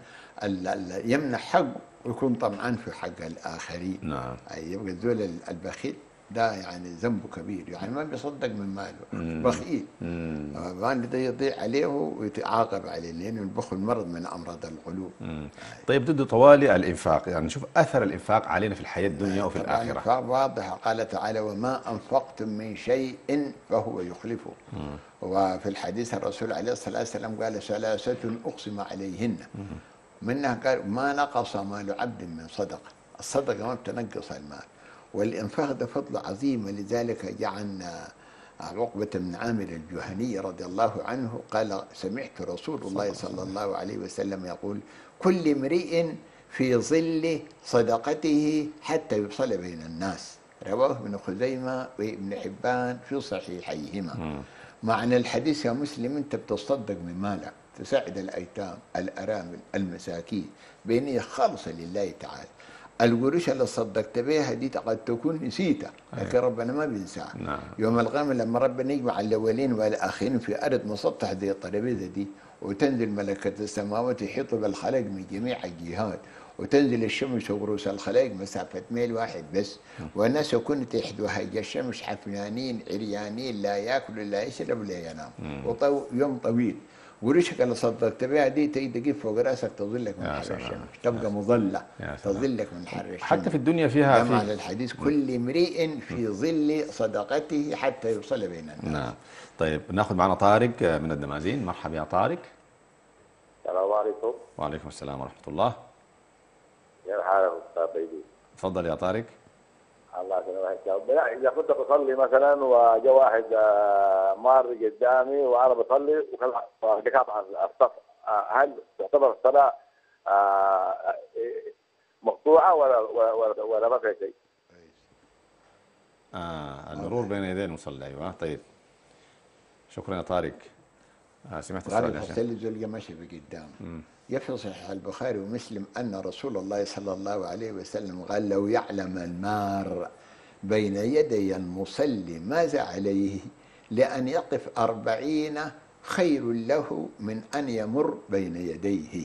يمنع حقه ويكون طمعان في حق الآخرين. نعم. يبقى الزول البخيل ده يعني ذنبه كبير، يعني ما بيصدق من ماله، مم. بخيل. مم. ما ده يضيع عليه ويتعاقب عليه، لأنه البخل مرض من أمراض القلوب. مم. طيب ضد طوالي الإنفاق، يعني نشوف أثر الإنفاق علينا في الحياة الدنيا وفي الآخرة. الإنفاق واضح، قال تعالى وما أنفقتم من شيء فهو يخلفه. مم. وفي الحديث الرسول عليه الصلاة والسلام قال ثلاثة أقسم عليهن، مم. منها قال ما نقص مال عبد من صدقة، الصدقة ما بتنقص المال، والإنفاق ده فضل عظيم، لذلك جعلنا عقبة بن عامر الجهني رضي الله عنه قال سمعت رسول الله صلى الله عليه وسلم يقول كل امرئ في ظل صدقته حتى يفصل بين الناس، رواه ابن خزيمة وابن حبان في صحيحيهما. معنى الحديث يا مسلم أنت بتصدق من مالك، تساعد الأيتام الأرامل المساكين بنية خالصة لله تعالى. القروش اللي صدقت بها دي قد تكون نسيتها، لكن ربنا ما بينساها. نعم. يوم القيامة لما ربنا يجمع الأولين والآخرين في أرض مسطح زي الترابيزة دي، وتنزل ملكة السماوات يحيط بالخلق من جميع الجهات، وتنزل الشمس وغروس الخلائق مسافة ميل واحد بس، والناس يكون تحت وهج الشمس حفنانين عريانين لا ياكل لا يشرب لا ينام، ويوم طويل، قريشك اللي صدقت بها دي تجي فوق راسك تظلك من يا حر سلام. الشمس، تبقى مظله يا سلام. تظلك من حر الشمس. حتى في الدنيا فيها ده في معنى الحديث، كل امرئ في ظل صدقته حتى يوصل بين الناس. نعم. طيب ناخذ معنا طارق من الدمازين. مرحبا يا طارق. السلام عليكم. وعليكم السلام ورحمة الله. كيف حالك استاذ طيبين؟ تفضل يا طارق. الله يسلمك. لا اذا كنت بصلي مثلا وجاء واحد آه، مار قدامي وانا بصلي وقطع الصف، آه، هل تعتبر الصلاه آه، مقطوعه ولا ولا ولا ما في شيء؟ آه المرور بين يدي المصلي. ايوه طيب. شكرا يا طارق. آه سمعت قال السؤال يا شيخ. فصلي زول ماشي بقدام. يفي صحيح البخاري ومسلم أن رسول الله صلى الله عليه وسلم قال لو يعلم المار بين يدي المصلي ماذا عليه لأن يقف أربعين خير له من أن يمر بين يديه.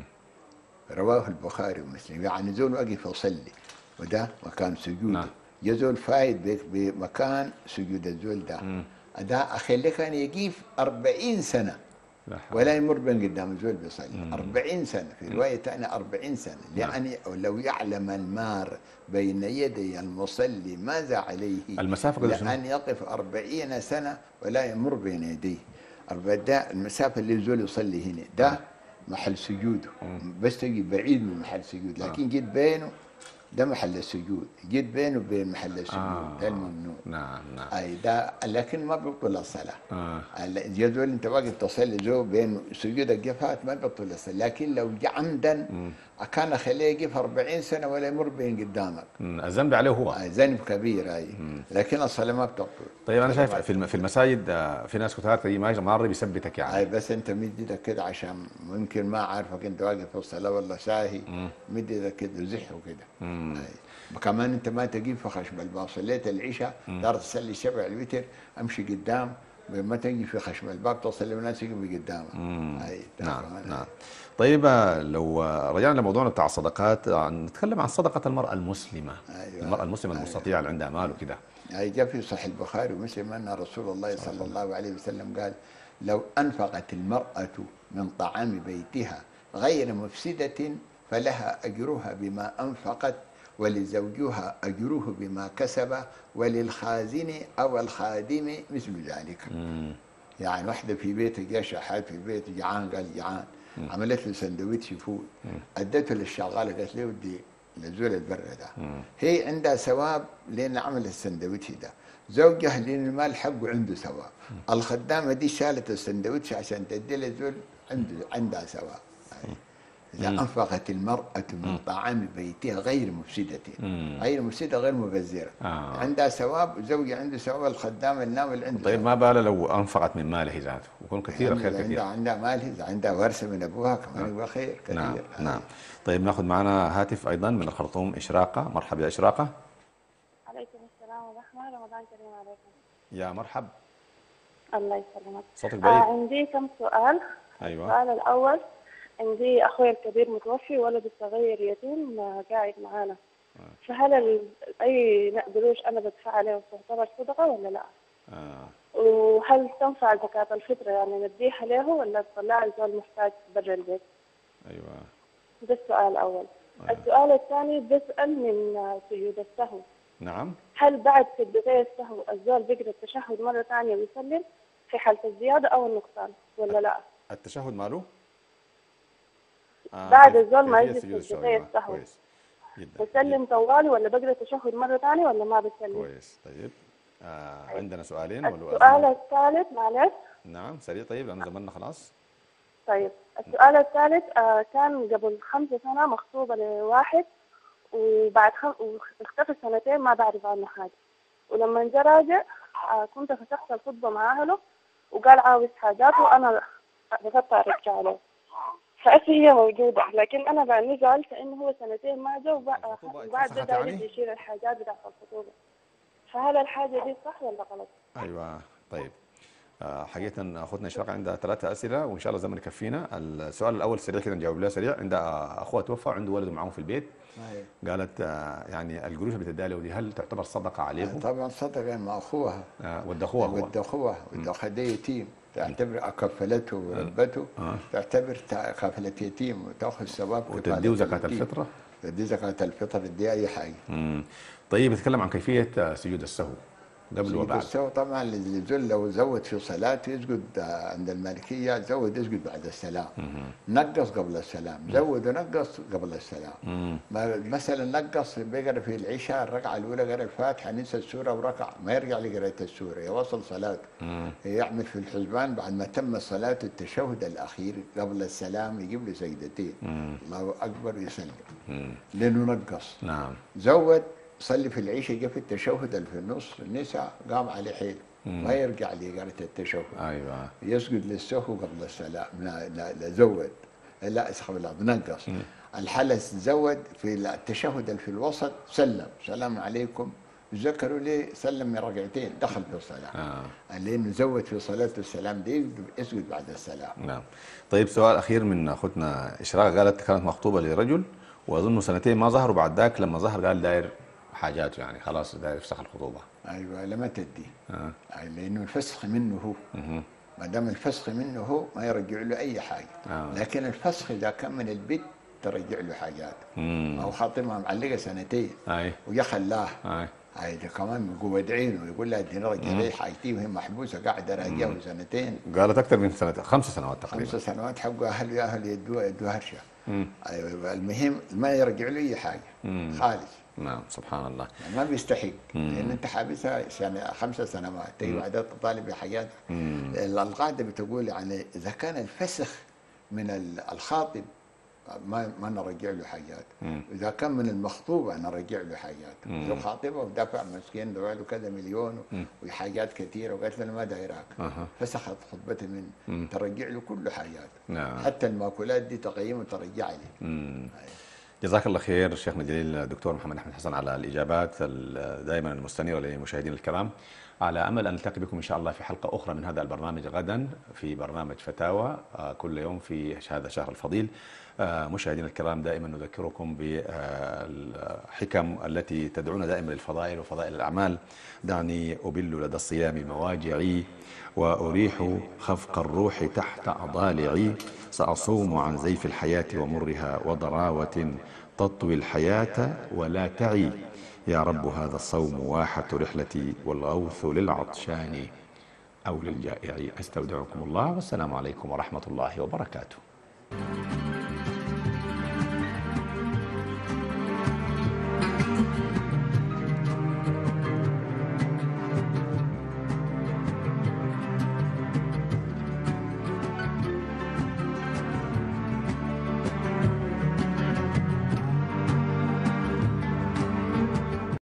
رواه البخاري ومسلم. يعني زول واقف يصلي وده مكان سجوده. نعم. يزول فايد بمكان سجود الزول ده. ده أخلي كان يقيف أربعين سنة لا حول. ولا يمر بين قدام الزول بيصلي. أربعين سنة، في رواية ثانية أربعين سنة. نعم. لأن لو يعلم المار بين يدي المصلي ماذا عليه المسافة قدر شنو؟ لأن يقف أربعين سنة ولا يمر بين يديه. أربع ده المسافة اللي الزول يصلي هنا ده محل سجوده، بس تجي بعيد من محل سجود، لكن جيت بينه ده محل السجود، جيت بينه وبين محل السجود. آه. ده الممنوع. نعم نعم. اي ده لكن ما بيبطل الصلاه. آه. الجدول انت واقف تصلي زو بين سجود الجفات ما بيبطل الصلاه، لكن لو جاء عمدا كان خليه يقف أربعين سنه ولا يمر بين قدامك. مم. الذنب عليه هو. آه ذنب كبير اي، لكن الصلاه ما بتبطل. طيب انا شايف في الم- في المساجد آه، في ناس كتار تجي ماجي ماري بيثبتك اي يعني. بس انت مد ايدك كده عشان ممكن ما عارفك انت واقف في الصلاه ولا ساهي، مد ايدك كده زحه كده. كمان انت ما تجيب في خشم الباب، صليت العشاء دار تصلي سبع الوتر امشي قدام، ما تجي في خشم الباب تصلي والناس يجوا قدامك. اي نعم نعم. طيب آه، لو آه، رجعنا لموضوعنا بتاع الصدقات، آه، نتكلم عن صدقة المرأة المسلمة. أيوة. المرأة المسلمة المستطيعة اللي عندها مال وكده. اي جاء في صحيح البخاري ومسلم ان رسول الله صلى الله عليه وسلم قال لو انفقت المراه من طعام بيتها غير مفسده فلها اجرها بما انفقت ولزوجها أجره بما كسب وللخازن أو الخادم مثل ذلك. مم. يعني واحدة في بيتها جاء شحات في البيت جعان قال جعان، عملت له سندويتش فول ادته للشغالة قالت له ودي لزول البر ده. هي عندها ثواب لأن عملت السندويتش ده، زوجها لأن المال حقه عنده ثواب. الخدامة دي شالت السندويتش عشان تدي لزول عنده عندها ثواب. إذا أنفقت المرأة من طعام بيتها غير مفسدة، غير مفسدة غير مبذرة، آه. عندها ثواب، زوجها عنده ثواب، الخدام الناول عنده طيب ثواب. ما بالها لو انفقت من ماله ذاته ويكون كثير يعني الخير إذا كثير. عندها عندها مال، إذا عندها ورثة من أبوها كمان يبقى خير كثير. نعم نعم. طيب ناخذ معنا هاتف ايضا من الخرطوم اشراقه. مرحبا يا اشراقه. عليكم السلام ورحمة. رمضان كريم عليكم. يا مرحب. الله يسلمك. صوتك آه بعيد. عندي كم سؤال. ايوه. السؤال الأول، عندي أخوي الكبير متوفي ولده الصغير يتيم آه، قاعد معانا، فهل ال... أي قروش أنا بدفع عليه تعتبر صدقة ولا لا؟ آه. وهل تنفع زكاة الفطر يعني نديها له ولا تطلع الزول محتاج برا البيت؟ ايوه. ده السؤال الأول. آه. السؤال الثاني بسأل من آه، سجود السهو. نعم. هل بعد سجدتي السهو الزول بيقرأ التشهد مرة ثانية ويسلم في حالة الزيادة أو النقصان ولا لا؟ التشهد ماله؟ آه. بعد الزول ما كيفية يجي سجود سجدتي أيوة. السهو كويس جدا. بسلم طوالي ولا بقرأ التشهد مرة ثانية ولا ما بسلم؟ كويس. طيب آه. عندنا سؤالين ولو السؤال الثالث معلش. نعم سريع. طيب لأنه زماننا خلاص. طيب السؤال الثالث، آه كان قبل خمس سنة مخطوبة لواحد وبعد خم... واختفى سنتين ما بعرف عنه حاجة، ولما جا راجع آه كنت فتحت الخطبة مع أهله وقال عاوز حاجات وأنا رفضت أرجع له، فأسي هي موجودة لكن أنا بعدني زعلت إنه هو سنتين ما جا وبعد اتفسخت ده داير يعني؟ يشيل الحاجات بتاعت الخطوبة، فهل الحاجة دي صح ولا غلط؟ ايوه. طيب آه، حقيقة أخوتنا إشراق عندها ثلاثة أسئلة وإن شاء الله الزمن يكفينا. السؤال الأول سريع كده نجاوب له سريع. عندها أخوها توفى وعنده ولده معهم في البيت. قالت آه، يعني القروش اللي بتديها له دي هل تعتبر صدقة عليهم؟ طبعا صدقة مع أخوها. آه، ود أخوها هو. ود أخوها ود أخوها ده يتيم. تعتبر كفلته وربته، آه. تعتبر كفلة يتيم وتاخذ ثواب وتديه زكاة الفطرة. تدي زكاة الفطر، تدي أي حاجة. مم. طيب نتكلم عن كيفية سجود السهو قبل وبعد. السهو طبعا اللي زل لو زود في صلاته يسجد عند المالكية، زود يسجد بعد السلام. مم. نقص قبل السلام، زود ونقص قبل السلام. مم. مثلا نقص بيقرأ في العشاء الركعة الأولى قرأ الفاتحة نسى السورة وركع، ما يرجع لقراءة السورة، يواصل صلاته. مم. يعمل في الحسبان بعد ما تم صلاته التشهد الأخير قبل السلام يجيب له سجدتين. مم. الله أكبر يسلم. مم. لأنه نقص. نعم. زود صلي في العيشة جه في التشهد اللي في النص النساء قام عليه حيل ما يرجع لقراءة التشهد. ايوه يسجد للسهو قبل السلام. لا لا, لا زود لا اسحب الله بنقص. الحلس زود في التشهد اللي في الوسط سلم سلام عليكم، ذكروا لي سلم من ركعتين دخل في الصلاة. آه. لأنه زود في صلاة السلام دي يسجد بعد السلام. نعم. طيب سؤال أخير من أختنا إشراق، قالت كانت مخطوبة لرجل وأظن سنتين ما ظهر، وبعد ذاك لما ظهر قال داير حاجاته يعني خلاص داير يفسخ الخطوبة. أيوة لما تدي. آه. لأنه الفسخ منه هو. مه. ما دام الفسخ منه هو ما يرجع له أي حاجة. آه. لكن الفسخ إذا كان من البيت ترجع له حاجات. أو خاطبها معلقة سنتين. أي. ويا خلاه. أي. هاي كمان بقوا يدعينه ويقول لها اديني رجع لي حاجتي وهي محبوسه قاعده راجعه سنتين. قالت اكثر من سنه خمس سنوات تقريبا. خمس سنوات حقوا اهل يا اهل يدوها يدوها هرشه. ايوه المهم ما يرجع له اي حاجه خالص. نعم سبحان الله. يعني ما بيستحق لان انت حابسها يعني خمس سنوات تيجي بعدها تطالب بحاجات. القاعده بتقول يعني اذا كان الفسخ من الخاطب ما ما نرجع له حاجات. مم. اذا كان من المخطوبه نرجع له حاجات. لو خاطبه ودفع مسكين دفع له كذا مليون وحاجات كثيره وقالت له ما دايراك. أه. فسخت خطبته من ترجع له كل حاجات. نعم. حتى الماكولات دي تقييمه ترجع لي. جزاك الله خير شيخنا الجليل الدكتور محمد احمد حسن على الاجابات دائما المستنيره للمشاهدين الكرام. على امل ان نلتقي بكم ان شاء الله في حلقه اخرى من هذا البرنامج غدا في برنامج فتاوى كل يوم في هذا الشهر الفضيل. مشاهدينا الكرام دائما نذكركم بالحكم التي تدعونا دائما للفضائل وفضائل الاعمال. دعني ابل لدى الصيام مواجعي واريح خفق الروح تحت اضالعي، ساصوم عن زيف الحياه ومرها وضراوه تطوي الحياه ولا تعي. يا رب هذا الصوم واحة رحلتي والغوث للعطشان أو للجائع. أستودعكم الله والسلام عليكم ورحمة الله وبركاته.